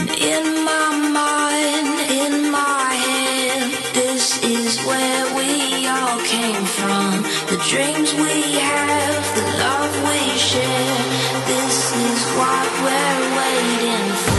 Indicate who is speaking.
Speaker 1: In my mind, in my head, this is where we all came from. The dreams we have, the love we share, this is what we're waiting for.